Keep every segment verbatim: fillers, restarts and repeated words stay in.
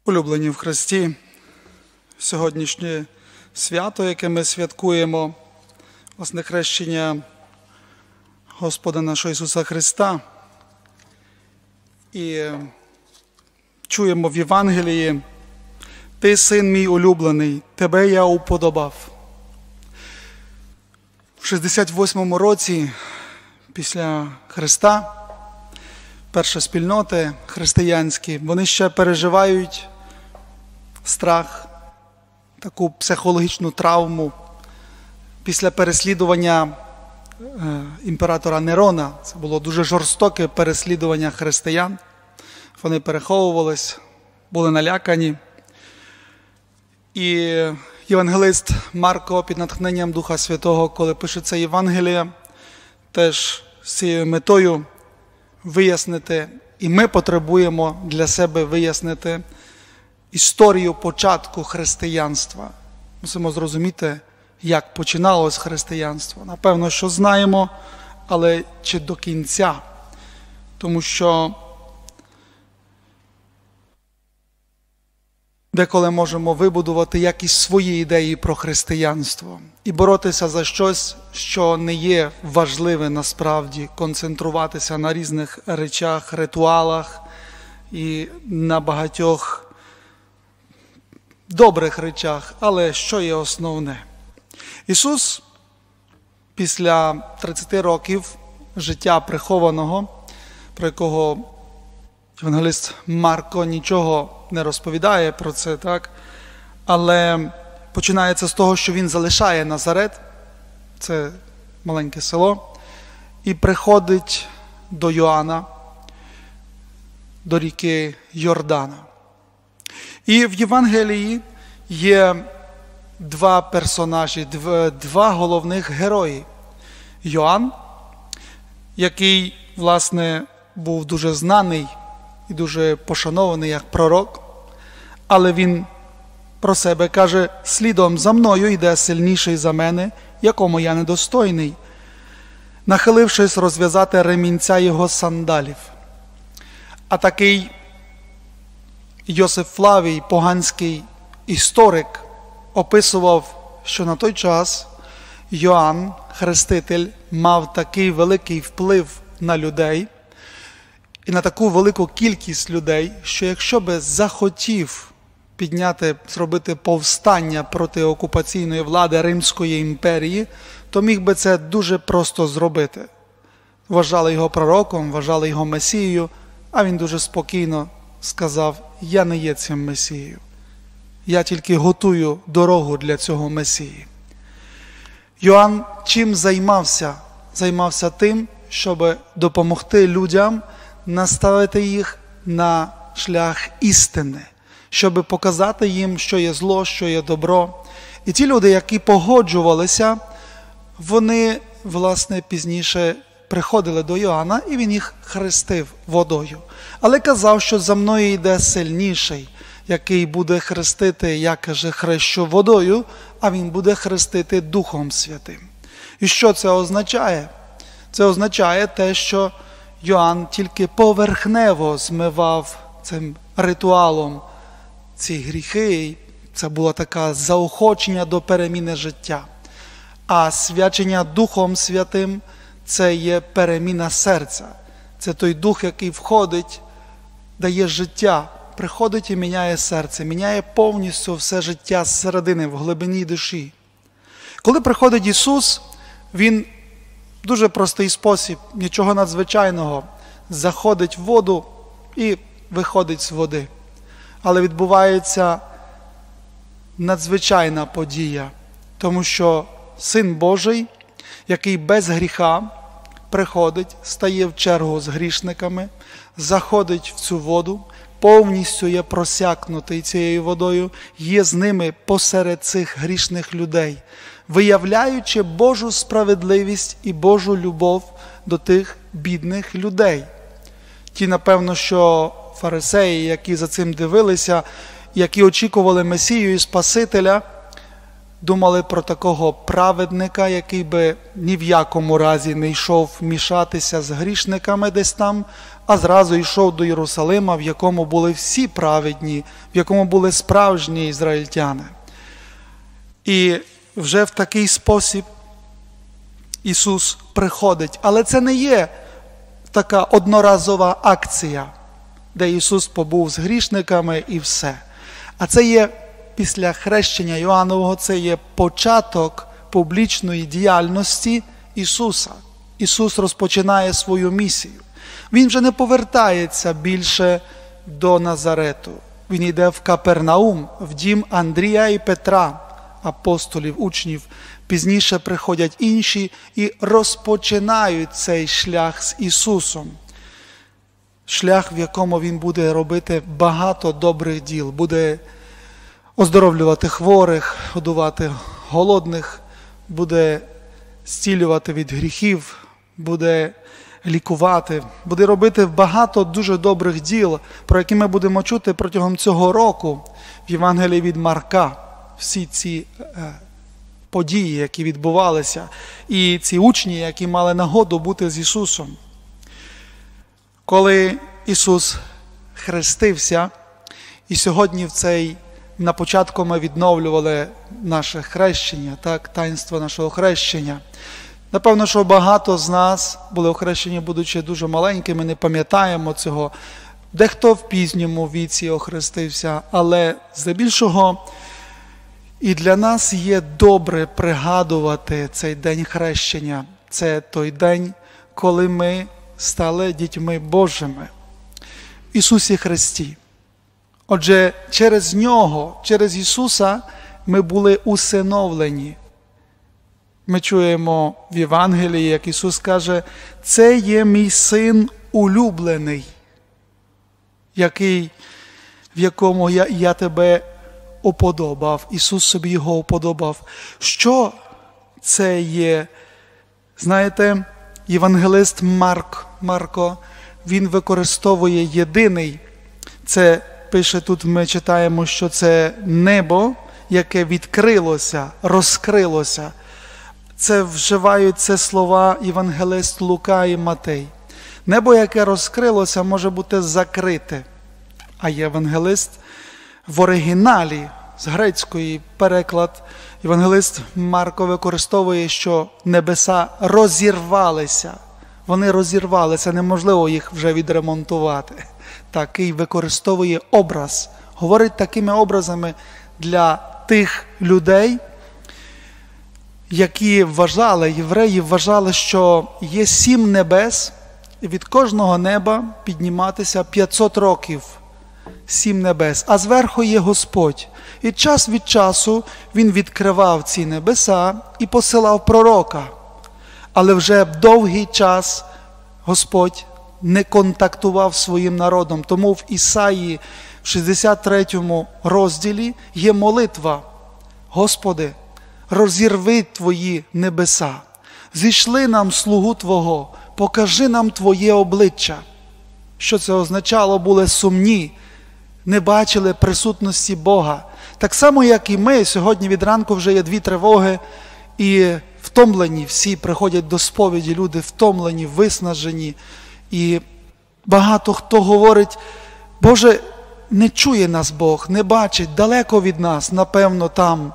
Улюблені в Христі, сьогоднішнє свято, яке ми святкуємо, власне, хрещення Господа нашого Ісуса Христа. І чуємо в Євангелії: «Ти, син мій улюблений, тебе я уподобав». В шістдесят восьмому році після Христа перші спільноти християнські, вони ще переживають страх, таку психологічну травму після переслідування е, імператора Нерона. Це було дуже жорстоке переслідування християн. Вони переховувались, були налякані. І євангелист Марко під натхненням Духа Святого, коли пише це Євангеліє, теж з цією метою вияснити, і ми потребуємо для себе вияснити історію початку християнства. Мусимо зрозуміти, як починалось християнство. Напевно, що знаємо, але чи до кінця. Тому що деколи можемо вибудувати якісь свої ідеї про християнство і боротися за щось, що не є важливе насправді, концентруватися на різних речах, ритуалах і на багатьох добрих речах, але що є основне? Ісус після тридцяти років життя прихованого, про якого євангелист Марко нічого не розповідає про це, так? Але починається з того, що він залишає Назарет, це маленьке село, і приходить до Йоанна, до ріки Йордана. І в Євангелії є два персонажі, два головних герої. Йоанн, який, власне, був дуже знаний і дуже пошанований як пророк, але він про себе каже: «Слідом за мною йде сильніший за мене, якому я недостойний», нахилившись розв'язати ремінця його сандалів. А такий Йосиф Флавій, поганський історик, описував, що на той час Йоанн, хреститель, мав такий великий вплив на людей і на таку велику кількість людей, що якщо би захотів підняти, зробити повстання проти окупаційної влади Римської імперії, то міг би це дуже просто зробити. Вважали його пророком, вважали його месією, а він дуже спокійно сказав: «Я не є цим месією. Я тільки готую дорогу для цього месії». Йоанн чим займався? Займався тим, щоб допомогти людям наставити їх на шлях істини, щоб показати їм, що є зло, що є добро. І ті люди, які погоджувалися, вони, власне, пізніше приходили до Йоанна, і він їх хрестив водою. Але казав, що за мною йде сильніший, який буде хрестити, я, каже, хрещу водою, а він буде хрестити Духом Святим. І що це означає? Це означає те, що Йоанн тільки поверхнево змивав цим ритуалом ці гріхи. Це було таке заохочення до переміни життя. А свячення Духом Святим – це є переміна серця. Це той Дух, який входить, дає життя, приходить і міняє серце, міняє повністю все життя зсередини, в глибині душі. Коли приходить Ісус, Він в дуже простий спосіб, нічого надзвичайного, заходить в воду і виходить з води. Але відбувається надзвичайна подія, тому що Син Божий, який без гріха приходить, стає в чергу з грішниками, заходить в цю воду, повністю є просякнутий цією водою, є з ними посеред цих грішних людей, виявляючи Божу справедливість і Божу любов до тих бідних людей. Ті, напевно, що фарисеї, які за цим дивилися, які очікували Месію і Спасителя, думали про такого праведника, який би ні в якому разі не йшов мішатися з грішниками десь там, а зразу йшов до Єрусалима, в якому були всі праведні, в якому були справжні ізраїльтяни. І вже в такий спосіб Ісус приходить. Але це не є така одноразова акція, де Ісус побув з грішниками і все. А це є після хрещення Йоаннового, це є початок публічної діяльності Ісуса. Ісус розпочинає свою місію. Він вже не повертається більше до Назарету. Він йде в Капернаум, в дім Андрія і Петра, апостолів, учнів. Пізніше приходять інші і розпочинають цей шлях з Ісусом. Шлях, в якому Він буде робити багато добрих діл, буде оздоровлювати хворих, годувати голодних, буде зцілювати від гріхів, буде лікувати, буде робити багато дуже добрих діл, про які ми будемо чути протягом цього року в Євангелії від Марка. Всі ці е, події, які відбувалися, і ці учні, які мали нагоду бути з Ісусом. Коли Ісус хрестився, і сьогодні в цей, на початку ми відновлювали наше хрещення, так, таїнство нашого хрещення. Напевно, що багато з нас були охрещені, будучи дуже маленькими, не пам'ятаємо цього. Дехто в пізньому віці охрестився, але здебільшого і для нас є добре пригадувати цей день хрещення. Це той день, коли ми стали дітьми Божими в Ісусі Христі. Отже, через Нього, через Ісуса ми були усиновлені. Ми чуємо в Євангелії, як Ісус каже, «Це є мій син улюблений, який, в якому я, я тебе уподобав». Ісус собі його уподобав. Що це є? Знаєте, євангелист Марк, Марко, він використовує єдиний. Це пише тут, ми читаємо, що це небо, яке відкрилося, розкрилося. Це вживають це слова євангелист Лука і Матей. Небо, яке розкрилося, може бути закрите. А євангелист в оригіналі, з грецької переклад, євангелист Марко використовує, що небеса розірвалися. Вони розірвалися, неможливо їх вже відремонтувати. Такий використовує образ. Говорить такими образами для тих людей, які вважали, євреї вважали, що є сім небес, і від кожного неба підніматися п'ятсот років. Сім небес. А зверху є Господь. І час від часу Він відкривав ці небеса і посилав пророка. Але вже довгий час Господь не контактував зі своїм народом. Тому в Ісаї, в шістдесят третьому розділі, є молитва. Господи, розірви Твої небеса, зійшли нам слугу Твого, покажи нам Твоє обличчя. Що це означало? Були сумні, не бачили присутності Бога. Так само, як і ми, сьогодні від ранку вже є дві тривоги, і втомлені всі приходять до сповіді, люди втомлені, виснажені. І багато хто говорить, Боже, не чує нас Бог, не бачить, далеко від нас, напевно, там.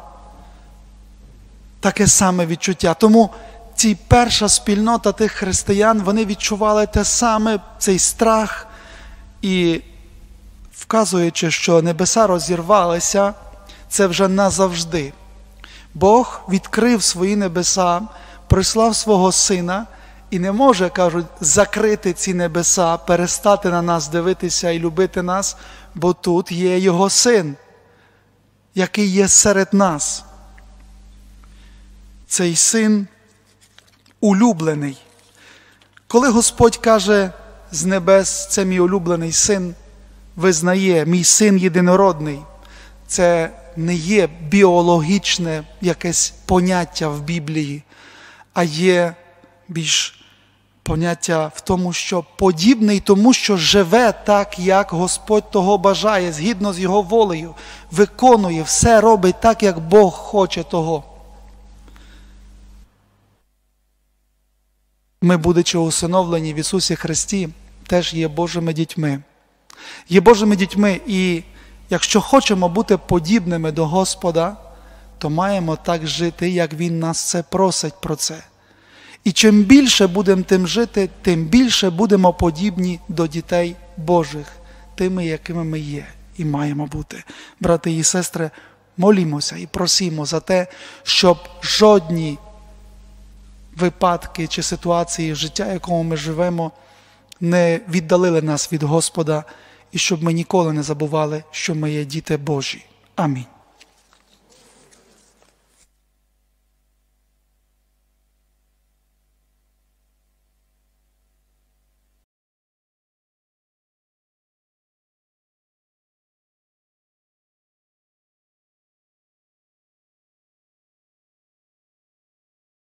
Таке саме відчуття. Тому ці перша спільнота тих християн, вони відчували те саме, цей страх. І вказуючи, що небеса розірвалися, це вже назавжди. Бог відкрив свої небеса, прислав свого Сина і не може, кажуть, закрити ці небеса, перестати на нас дивитися і любити нас, бо тут є Його Син, який є серед нас. Цей Син улюблений. Коли Господь каже з небес, це мій улюблений Син, визнає, мій Син єдинородний, це не є біологічне якесь поняття в Біблії, а є більш Поняття в тому, що подібний тому, що живе так, як Господь того бажає, згідно з Його волею, виконує, все робить так, як Бог хоче того. Ми, будучи усиновлені в Ісусі Христі, теж є Божими дітьми. Є Божими дітьми, і якщо хочемо бути подібними до Господа, то маємо так жити, як Він нас це просить про це. І чим більше будемо тим жити, тим більше будемо подібні до дітей Божих, тими, якими ми є і маємо бути. Брати і сестри, молімося і просимо за те, щоб жодні випадки чи ситуації життя, в якому ми живемо, не віддалили нас від Господа, і щоб ми ніколи не забували, що ми є діти Божі. Амінь.